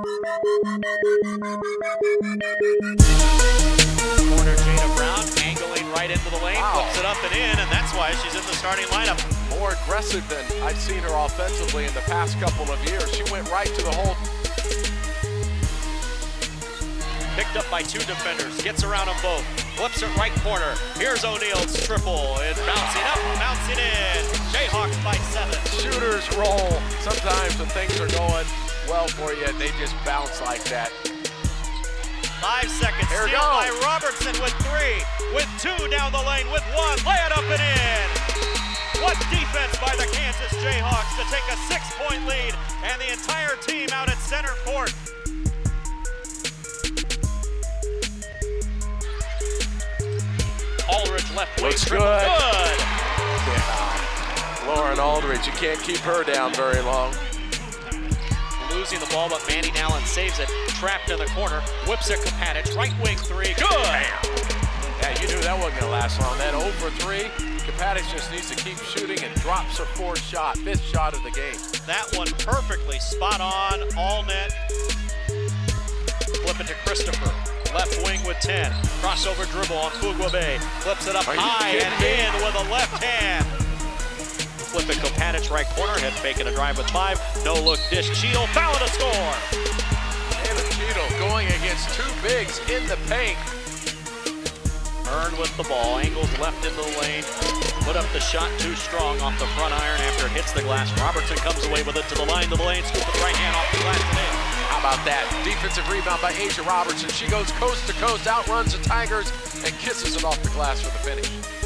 Corner Jada Brown, angling right into the lane, flips it up and in, and that's why she's in the starting lineup. More aggressive than I've seen her offensively in the past couple of years. She went right to the hole. Picked up by two defenders, gets around them both, flips it right corner. Here's O'Neal's triple. It's bouncing up, bouncing in. Jayhawks by 7. Shooters roll. Sometimes when things are going well for you, they just bounce like that. 5 seconds. Here Steal by Robertson with 3, with 2 down the lane, with 1. Lay it up and in. What defense by the Kansas Jayhawks to take a 6-point lead and the entire team out at center court. Aldridge left wing. Looks triple. good. Yeah. Lauren Aldridge, you can't keep her down very long. Losing the ball, but Manning Allen saves it. Trapped in the corner. Whips it Kapatic. Right wing 3. Good. Bam. Yeah, you knew that wasn't going to last long. That 0 for 3. Kapatic just needs to keep shooting and drops her 4th shot. 5th shot of the game. That one perfectly spot on. All net. Flip it to Christopher. Left wing with 10. Crossover dribble on Fugwabe. Flips it up high and in with a left hand. Flip it Kapatic right corner. Head fake and a drive with 5. No look dish. Cheadle foul to score. Taylor Cheadle going against 2 bigs in the paint. Earn with the ball. Angles left into the lane. Put up the shot too strong off the front iron after it hits the glass. Robertson comes away with it to the line, to the lane. Scoop with right hand off the glass today. How about that? Defensive rebound by A'ja Robertson. She goes coast to coast, outruns the Tigers, and kisses it off the glass for the finish.